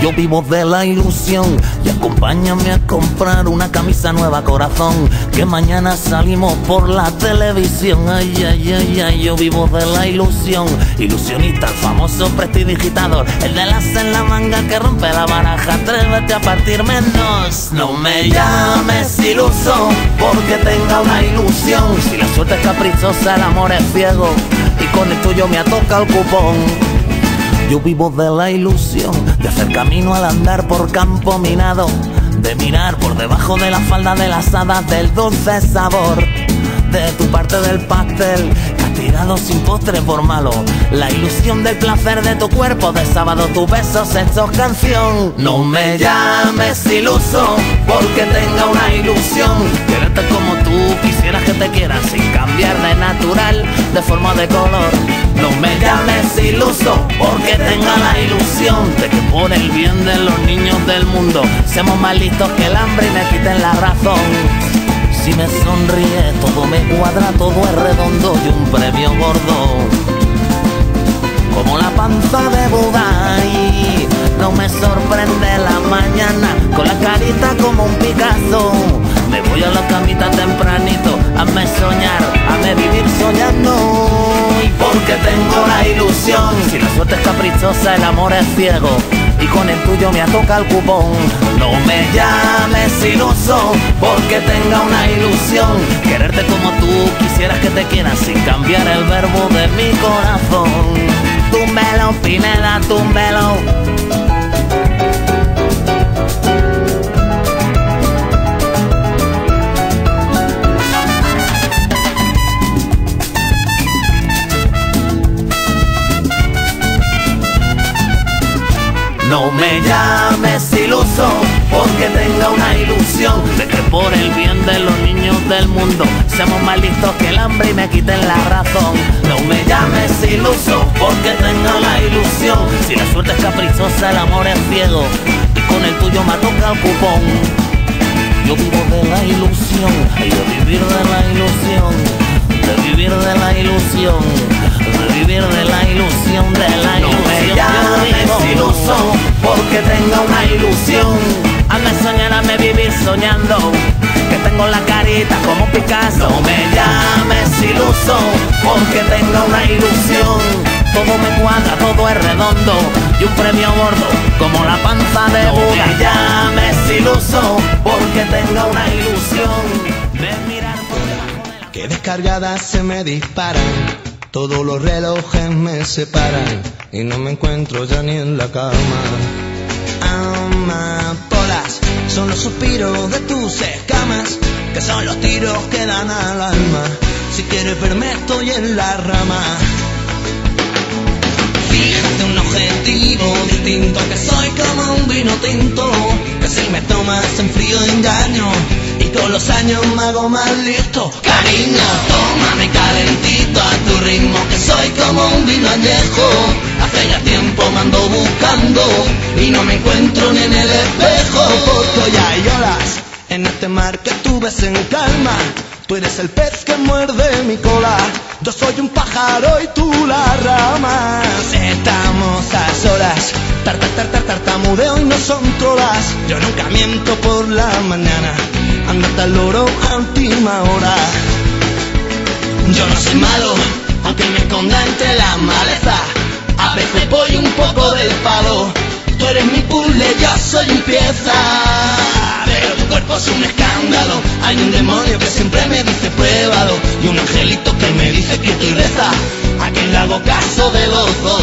Yo vivo de la ilusión y acompáñame a comprar una camisa nueva, corazón, que mañana salimos por la televisión. Ay, ay, ay, ay, yo vivo de la ilusión. Ilusionista, el famoso prestidigitador, el de las en la manga que rompe la baraja. Atrévete a partir menos. No me llames iluso porque tenga una ilusión. Si la suerte es caprichosa, el amor es ciego y con el tuyo me atoca el cupón. Yo vivo de la ilusión de hacer camino al andar por campo minado, de mirar por debajo de la falda de las hadas del dulce sabor de tu parte del pastel, que has tirado sin postre por malo. La ilusión del placer de tu cuerpo de sábado, tus besos hechos canción. No me llames iluso porque tenga una ilusión. Quererte como tú quisieras que te quieras, sin cambiar de natural, de forma, de color. No me llames iluso porque tenga la ilusión de que por el bien de los niños del mundo seamos más listos que el hambre y me quiten la razón. Si me sonríe todo me cuadra, todo es redondo y un premio gordo como la panza de Buda. Y no me sorprende la mañana con la carita como un Picasso. Me voy a la camita tempranito, hazme soñar, hazme vivir soñando. Y porque tengo la ilusión, si la suerte es caprichosa, el amor es ciego y con el tuyo me atoca el cupón. No me llames iluso porque tenga una ilusión. Quererte como tú quisieras que te quieras, sin cambiar el verbo de mi corazón. Túmbelo, Pineda, túmbelo. No me llames iluso porque tenga una ilusión de que por el bien de los niños del mundo seamos más listos que el hambre y me quiten la razón. No me llames iluso porque tenga la ilusión. Si la suerte es caprichosa, el amor es ciego y con el tuyo me toca el cupón. Yo vivo de la ilusión y de vivir de la ilusión, de vivir de la ilusión, de vivir de la ilusión, de la ilusión. No me llames iluso porque tenga una ilusión. Hazme soñar, hazme vivir soñando, que tengo la carita como Picasso. No me llames iluso porque tenga una ilusión. Todo me cuadra, todo es redondo y un premio gordo como la panza de Buda. No me llames iluso porque tenga una ilusión de mirar por debajo de la... Que descargadas se me disparan, todos los relojes me separan y no me encuentro ya ni en la cama. Amapolas son los suspiros de tus escamas, que son los tiros que dan al alma. Si quieres verme estoy en la rama. Fíjate un objetivo distinto, que soy como un vino tinto, que si me tomas en frío engaño y con los años me hago más listo. Cariño, tómame calentito a tu ritmo, que soy como un vino añejo. Hace ya tiempo me ando buscando y no me encuentro ni en el espejo. Porque hoy hay olas en este mar que tú ves en calma. Tú eres el pez que muerde mi cola, yo soy un pájaro y tú la rama. Estamos a solas, tartamudeo y no son trolas. Yo nunca miento por la mañana, andate al loro a última hora. Yo no soy malo, aunque me esconda entre la maleza. A veces voy un poco del palo. Tú eres mi puzzle, yo soy un pieza. Pero tu cuerpo es un escándalo. Hay un demonio que siempre me dice pruébalo, y un angelito que me dice que tú reza. ¿A quién le hago caso de los dos?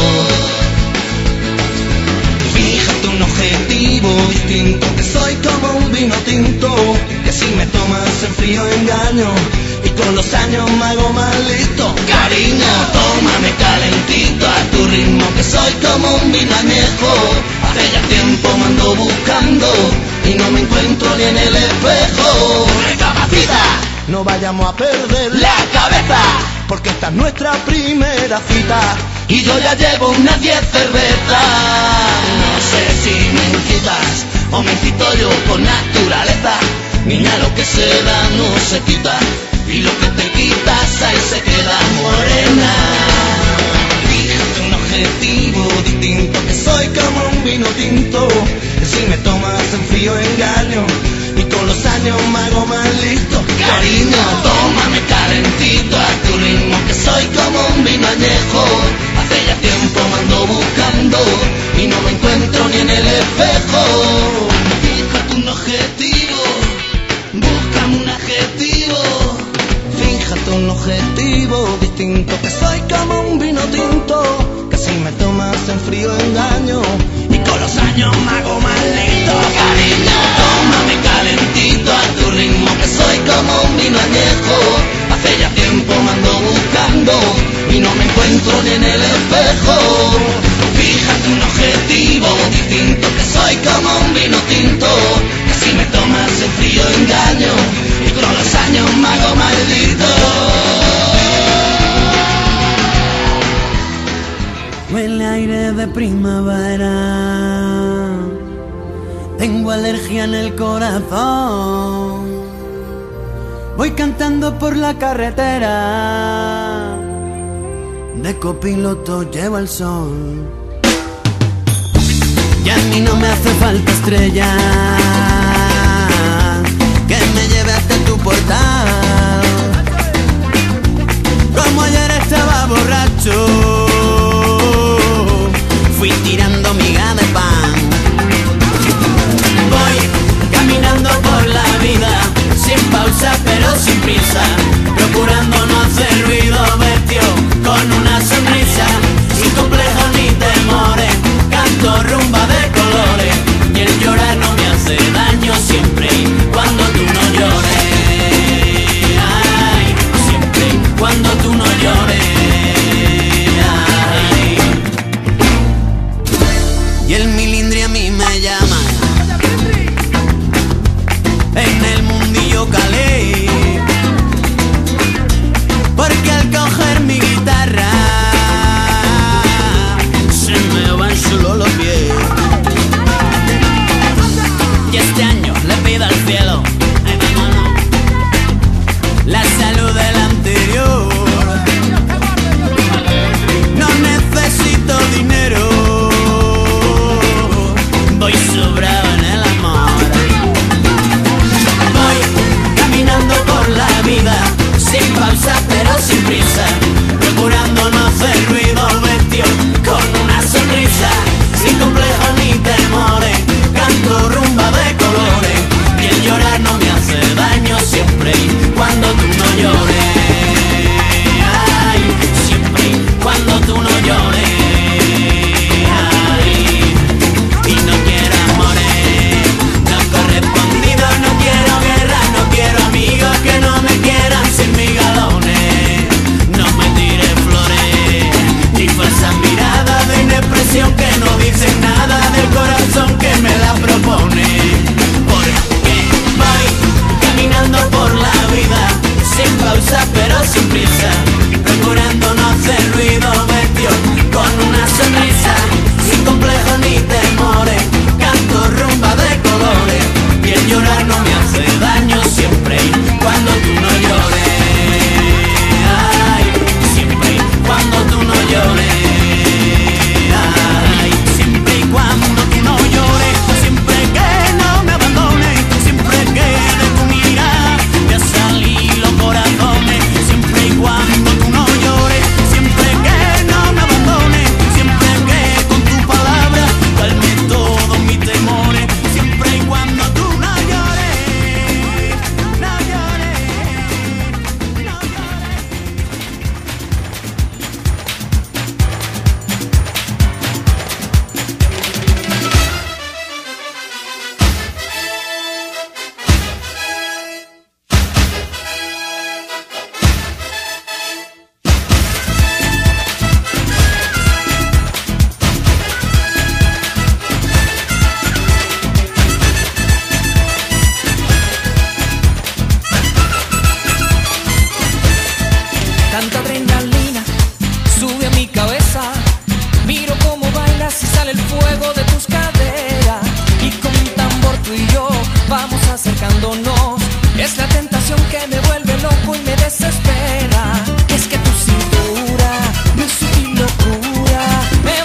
Fíjate un objetivo distinto, que soy como un vino tinto, que si me tomas en frío engaño y con los años me hago más listo. Cariño, tómame calentito a tu ritmo, que soy como un vino añejo. Hace ya tiempo me ando buscando y no me encuentro ni en el espejo. Recapacita, no vayamos a perder la cabeza, porque esta es nuestra primera cita y yo ya llevo unas 10 cervezas. No sé si me incitas o me incito yo por naturaleza. Niña, lo que se da no se quita, y lo que te quitas ahí se queda morena. Fíjate un objetivo distinto, que soy como un vino tinto, que si me tomas en frío engaño, y con los años me hago más listo. Cariño, tómame calentito a tu ritmo, que soy como un vino añejo. Hace ya tiempo me ando buscando y no me encuentro ni en el espejo. Fíjate un objetivo, búscame un adjetivo. Fíjate un objetivo distinto, que soy como un vino tinto, que si me tomas en frío engaño, y con los años me hago más listo. Cariño, tómame calentito a tu ritmo, que soy como un vino añejo. Hace ya tiempo me ando buscando y no me encuentro ni en el espejo. Fíjate un objetivo distinto, que soy como un vino tinto, que si me tomas en frío engaño, y con los años me hago maldito. Huele aire de primavera, tengo alergia en el corazón. Voy cantando por la carretera, de copiloto llevo el sol. Y a mí no me hace falta estrella que me lleve hasta tu portal. Como ayer estaba borracho, fui tirando miga de pan. Voy caminando por la vida, sin pausa pero sin prisa, procurando no hacer ruido, vestido con una sonrisa, sin complejos ni temores, canto rumba de colores, y el llorar no me hace daño siempre y cuando tú no llores. Ay, siempre y cuando tú no llores. Ay. Y el milindri a mí me llama, en el mundillo calé, porque al coger mi guitarra se me van solo los pies. Y este año le pido al cielo, ay, vámonos, la salud del anterior. No necesito dinero, voy sobrado en el amor. Voy caminando por la vida, sin pausa pero sin prisa, procurando no hacer ruido, vestido con una sonrisa, sin complejos ni temores, canto rumba de colores, y el llorar no me hace daño siempre y cuando tú no llores. Ay, siempre y cuando tú no llores. Ay, y no quiero amores no correspondidos, no quiero guerra, no quiero amigos que no me quieran sin mis galones. No me tires flores ni falsas miradas de inexpresión que no dicen nada del corazón que me la propone. Porque voy caminando por la vida, sin pausa pero sin prisa, procurando no hacer ruido, vestido con una sonrisa, sin complejos ni temores, canto rumba de colores, y el llorar no me hace daño siempre y cuando tú no llores. Ay, siempre y cuando tú no llores. Ay, siempre y cuando tú no llores, siempre que no me abandones, siempre que de tu mirada me ha salido los corazones, siempre y cuando tú no llores, siempre que no me abandones, siempre que con tu palabra calme todos mis temores, siempre y cuando tú no llores, no llores, no llores. Tanta adrenalina sube a mi cabeza, miro cómo bailas y sale el fuego de tus caderas, y con un tambor tú y yo vamos acercándonos. Es la tentación que me vuelve loco y me desespera. Es que tu cintura, mi sutil locura, me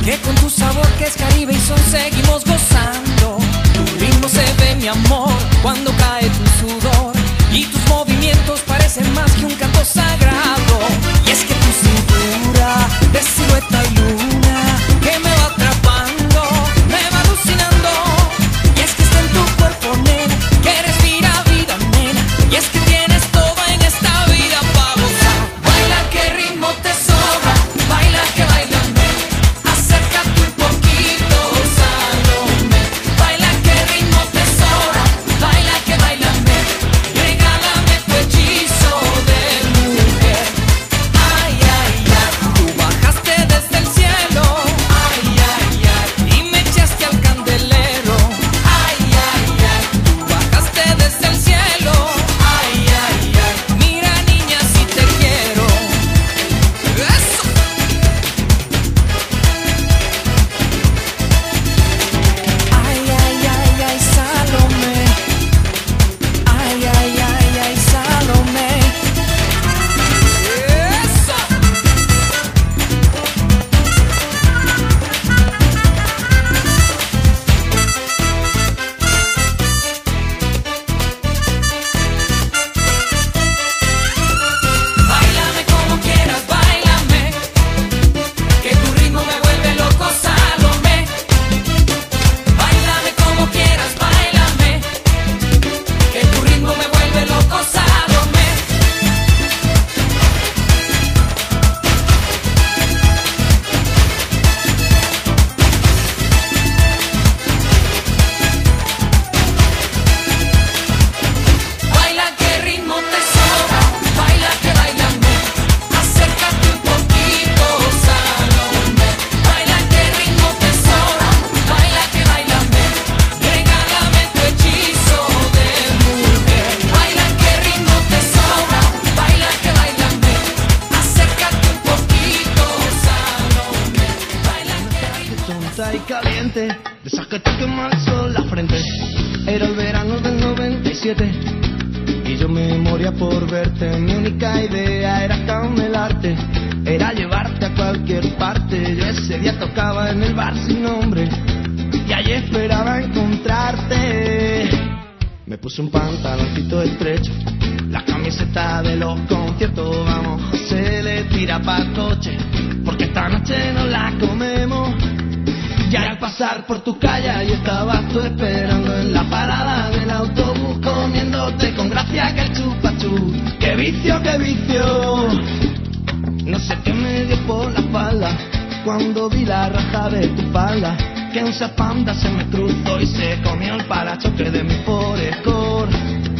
que con tu sabor que es Caribe y son seguimos gozando. Tu ritmo se ve, mi amor, cuando cae tu sudor y tus movimientos parecen más que un canto sagrado. Y es que tu cintura de silueta y luna que me va atrapando, me va alucinando. Y es que está en tu cuerpo, nena, que respira vida, nena. Y es que tienes todo en esta vida para gozar. Baila que ritmo te sobra, baila que bailame, acércate un poquito, Salomé. Baila que ritmo te sobra, baila que bailame, regálame tu hechizo de mujer. Ay, ay, ay, tú bajaste desde el cielo, ay, ay, ay, y me echaste al candelero. Ay, ay, ay, tú bajaste desde el cielo, ay, ay, ay, mira niña si te quiero. Eso. Ay, ay, ay, ay, Salomé. Ay, ay, ay, ay, Salomé. Eso. Báilame como quieras, báilame, que tu ritmo me vuelve loco, Salomé. Báilame como quieras, báilame, que tu ritmo me vuelve loco, Salomé. Baila que ritmo te sobra, baila que bailame, acércate un poquito, Salomé. Baila que ritmo te sobra, baila que bailame, regálame tu hechizo de mujer. Baila que ritmo te sobra, baila que bailame, acércate un poquito, Salomé. Baila que ritmo Tonta y caliente, de esas que te quema el sol la frente. Era el verano del 97 y yo me moría por verte. Mi única idea era camelarte, era llevarte a cualquier parte. Yo ese día tocaba en el bar sin nombre y allí esperaba encontrarte. Me puse un pantaloncito estrecho, la camiseta de los conciertos. Vamos, José, le tira pa'l coche, porque esta noche nos la comemos. Y al pasar por tu calle y estabas tú esperando en la parada del autobús, comiéndote con gracia que el chupachú. ¡Qué vicio, qué vicio! No sé qué me dio por la espalda cuando vi la raja de tu falda, que un Panda se me cruzó y se comió el parachoque de mi Forescore.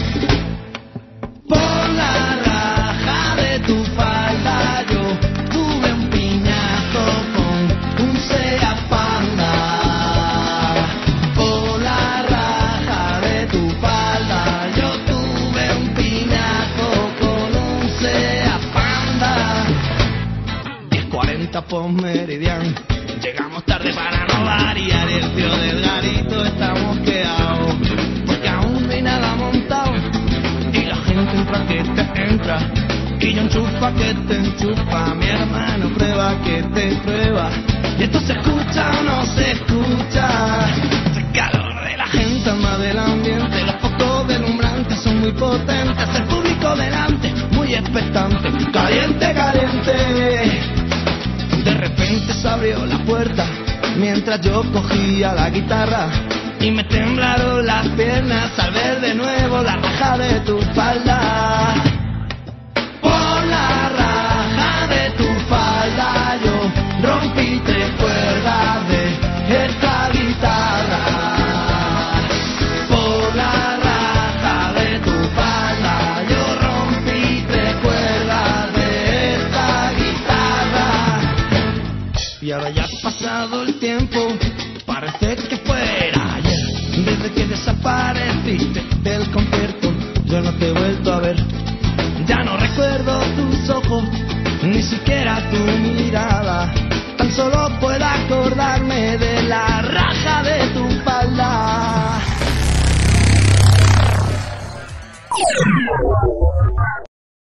Por la raja de tu falda yo tuve un piñazo con un Seat Panda. Por la raja de tu falda yo tuve un piñazo con un Seat Panda. 10:40 por Meridian, llegamos tarde para no variar. El tío del garito está mosqueado porque aún no hay nada montado. Y la gente entra que te entra, y yo enchufa que te enchufa. Mi hermano prueba que te prueba. Y esto se escucha o no se escucha. El calor de la gente más del ambiente, los focos deslumbrantes son muy potentes. El público delante, muy expectante. Caliente, caliente. De repente se abrió la puerta mientras yo cogía la guitarra y me temblaron las piernas al ver de nuevo la raja de tu falda. Por la raja de tu falda yo rompí 3 cuerdas de esta guitarra. Por la raja de tu falda yo rompí 3 cuerdas de esta guitarra. Y ahora ya ha pasado el tiempo, parece que fuera ayer. Desde que desapareciste del concierto yo no te he vuelto a ver. Ya no recuerdo tus ojos, ni siquiera tu mirada. Tan solo puedo acordarme de la raja de tu falda.